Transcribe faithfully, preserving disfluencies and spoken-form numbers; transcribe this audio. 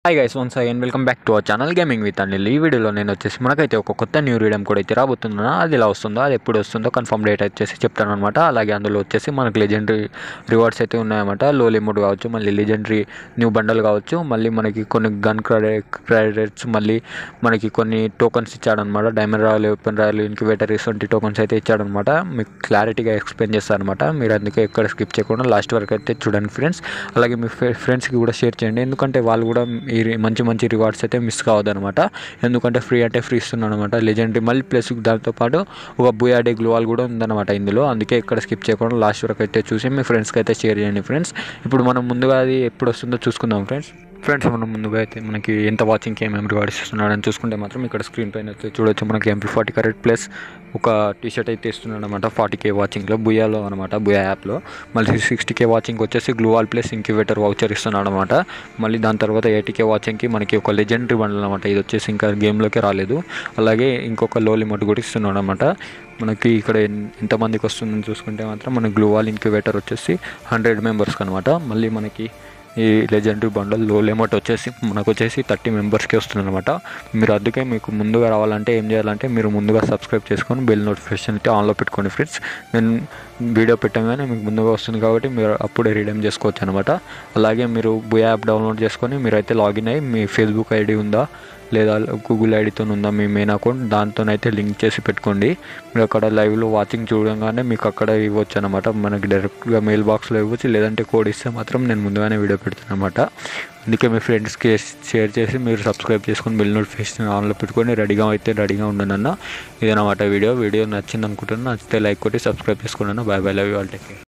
Hi guys, once again welcome back to our channel gaming with Anil. ఈ వీడియోలో నేను వచ్చేసి మనకైతే ఒక కొత్త న్యూ రీడమ్ కూడా అయితే రాబోతుందో, అది ఎలా వస్తుందో, అది ఎప్పుడు వస్తుందో కన్ఫర్మ్ డేట్ వచ్చేసి చెప్తాను అనమాట. అలాగే అందులో వచ్చేసి మనకి లెజెండరీ రివార్డ్స్ అయితే ఉన్నాయన్నమాట. లో లిమిట్ కావచ్చు, మళ్ళీ లెజెండరీ న్యూ బండల్ కావచ్చు, మళ్ళీ మనకి కొన్ని గన్ క్రెడిట్స్, మళ్ళీ మనకి కొన్ని టోకన్స్ ఇచ్చాడనమాట. Diamond royal, open royal, incubator ఇటువంటి టోకన్స్ అయితే ఇచ్చాడనమాట. మీకు క్లారిటీగా ఎక్స్ప్లెయిన్ చేస్తారనమాట. మీరు అందుకే ఎక్కడ స్కిప్ చేయకుండా లాస్ట్ వరకు అయితే చూడండి ఫ్రెండ్స్. అలాగే మీ ఫ్రెండ్స్కి కూడా షేర్ చేయండి, ఎందుకంటే వాళ్ళు కూడా ఈ మంచి మంచి రివార్డ్స్ అయితే మిస్ కావద్దు అనమాట. ఎందుకంటే ఫ్రీ అంటే ఫ్రీ ఇస్తున్నాను అనమాట లెజెండరీ. మళ్ళీ ప్లస్ దాంతోపాటు ఒక బుయాడే గ్లోవాల్ కూడా ఉందన్నమాట ఇందులో. అందుకే ఇక్కడ స్కిప్ చేయకుండా లాస్ట్ వరకు అయితే చూసి మీ ఫ్రెండ్స్కి అయితే షేర్ చేయండి ఫ్రెండ్స్. ఇప్పుడు మనం ముందుగా అది ఎప్పుడు వస్తుందో చూసుకుందాం ఫ్రెండ్స్. ఫ్రెండ్స్ మనం ముందుగా అయితే మనకి ఎంత వాచింగ్కి ఏమేమి రివార్డ్స్ ఇస్తున్నాడని చూసుకుంటే మాత్రం ఇక్కడ స్క్రీన్ పైన అయితే చూడొచ్చు. మనకి ఎంపీ ఫార్టీ కరెక్ట్ ప్లస్ ఒక టీ షర్ట్ అయితే ఇస్తున్నాడు అనమాట. ఫార్టీ కే వాచింగ్లో బుయాలో అనమాట, బుయా యాప్లో. మళ్ళీ సిక్స్టీ కే వాచింగ్ వచ్చేసి గ్లూవాల్ ప్లస్ ఇంక్యుబేటర్ వౌచర్ ఇస్తున్నాడు అనమాట. మళ్ళీ దాని తర్వాత ఎయిటీ కే వాచింగ్కి మనకి ఒక లెజెండరీ బండల్ అనమాట. ఇది వచ్చేసి ఇంకా గేమ్లోకి రాలేదు. అలాగే ఇంకొక లో లిమిట్ కూడా ఇస్తున్నాడు అనమాట. మనకి ఇక్కడ ఎంతమందికి వస్తుందని చూసుకుంటే మాత్రం మన గ్లూవాల్ ఇంక్యుబేటర్ వచ్చేసి హండ్రెడ్ మెంబర్స్కి అనమాట. మళ్ళీ మనకి ఈ లెజెండరీ బండల్ లో లిమిట్ వచ్చేసి మనకు వచ్చేసి థర్టీ మెంబర్స్కి వస్తుంది అనమాట. మీరు అందుకే మీకు ముందుగా రావాలంటే ఏం చేయాలంటే మీరు ముందుగా సబ్స్క్రైబ్ చేసుకొని బెల్ నోటిఫికేషన్ అయితే ఆన్లో పెట్టుకోండి ఫ్రెండ్స్. నేను వీడియో పెట్టగానే మీకు ముందుగా వస్తుంది కాబట్టి మీరు అప్పుడే రీడీమ్ చేసుకోవచ్చు అనమాట. అలాగే మీరు బుయా యాప్ డౌన్లోడ్ చేసుకొని మీరైతే లాగిన్ అయ్యి మీ ఫేస్బుక్ ఐడి ఉందా లేదా గూగుల్ ఐడితో ఉందా మీ మెయిన్ అకౌంట్, దాంతోనైతే లింక్ చేసి పెట్టుకోండి. మీరు అక్కడ లైవ్లో వాచింగ్ చూడగానే మీకు అక్కడ ఇవ్వచ్చు అనమాట. మనకి డైరెక్ట్గా మెయిల్ బాక్స్లో ఇవ్వచ్చు, లేదంటే కోడ్ ఇస్తే మాత్రం నేను ముందుగానే వీడియో పెడతాను అనమాట. అందుకే మీ ఫ్రెండ్స్కి షేర్ చేసి మీరు సబ్స్క్రైబ్ చేసుకొని బెల్ నోటిఫికేషన్ ఆన్లో పెట్టుకొని రెడీగా అయితే రెడీగా ఉండను అన్న. ఇదన్నమాట వీడియో వీడియో నచ్చింది అనుకుంటున్నాను. నచ్చితే లైక్ కొట్టి సబ్స్క్రైబ్ చేసుకోండి. Bye bye, love you all, take care.